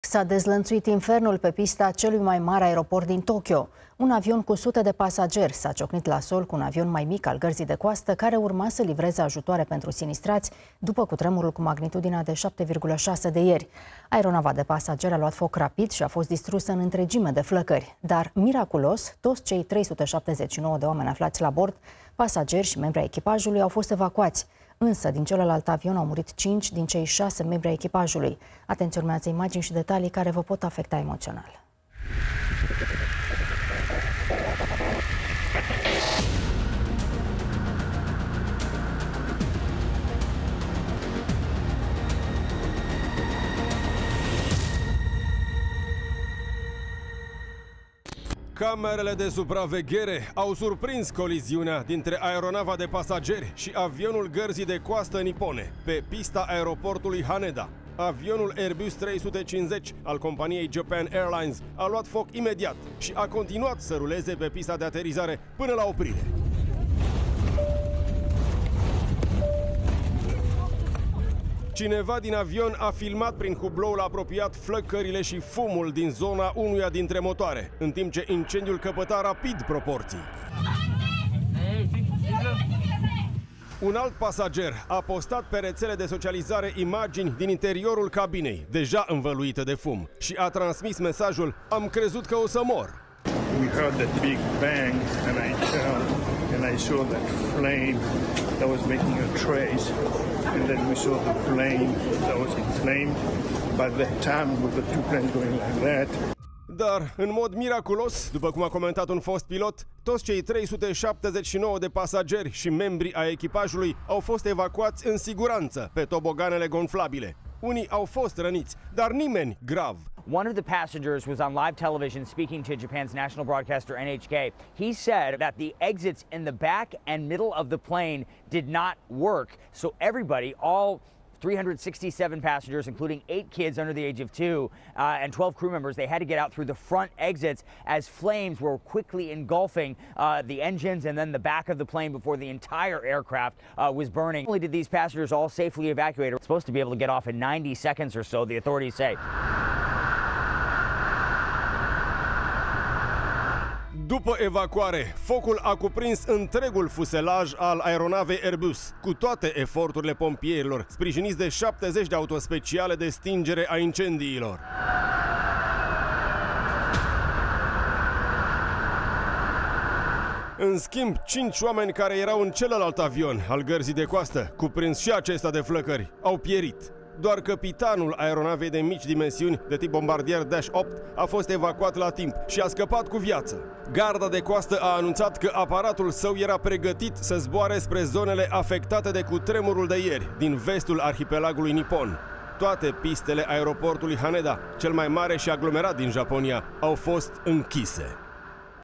S-a dezlănțuit infernul pe pista celui mai mare aeroport din Tokyo. Un avion cu sute de pasageri s-a ciocnit la sol cu un avion mai mic al gărzii de coastă care urma să livreze ajutoare pentru sinistrați după cutremurul cu magnitudinea de 7,6 de ieri. Aeronava de pasageri a luat foc rapid și a fost distrusă în întregime de flăcări. Dar, miraculos, toți cei 379 de oameni aflați la bord, pasageri și membri ai echipajului, au fost evacuați. Însă, din celălalt avion au murit 5 din cei 6 membri ai echipajului. Atenție, urmează imagini și detalii care vă pot afecta emoțional. Camerele de supraveghere au surprins coliziunea dintre aeronava de pasageri și avionul gărzii de coastă nipone pe pista aeroportului Haneda. Avionul Airbus 350 al companiei Japan Airlines a luat foc imediat și a continuat să ruleze pe pista de aterizare până la oprire. Cineva din avion a filmat prin hubloul apropiat flăcările și fumul din zona unuia dintre motoare, în timp ce incendiul căpăta rapid proporții. Un alt pasager a postat pe rețele de socializare imagini din interiorul cabinei, deja învăluită de fum, și a transmis mesajul: "Am crezut că o să mor." We heard that big bang and I turned and I saw that flame that was making a trace, and then we saw the plane that was inflamed. By that time with the two planes going like that. Dar, în mod miraculos, după cum a comentat un fost pilot, toți cei 379 de pasageri și membri ai echipajului au fost evacuați în siguranță pe toboganele gonflabile. Unii au fost răniți, dar nimeni grav. One of the passengers was on live television speaking to Japan's national broadcaster NHK. He said that the exits in the back and middle of the plane did not work. So everybody, all 367 passengers, including 8 kids under the age of 2 and 12 crew members, they had to get out through the front exits as flames were quickly engulfing the engines and then the back of the plane before the entire aircraft was burning. Not only did these passengers all safely evacuate, they're supposed to be able to get off in 90 seconds or so, the authorities say. După evacuare, focul a cuprins întregul fuselaj al aeronavei Airbus, cu toate eforturile pompierilor, sprijiniți de 70 de autospeciale de stingere a incendiilor. În schimb, 5 oameni care erau în celălalt avion al gărzii de coastă, cuprins și acesta de flăcări, au pierit. Doar capitanul aeronavei de mici dimensiuni, de tip bombardier Dash 8, a fost evacuat la timp și a scăpat cu viață. Garda de coastă a anunțat că aparatul său era pregătit să zboare spre zonele afectate de cutremurul de ieri, din vestul arhipelagului nipon. Toate pistele aeroportului Haneda, cel mai mare și aglomerat din Japonia, au fost închise.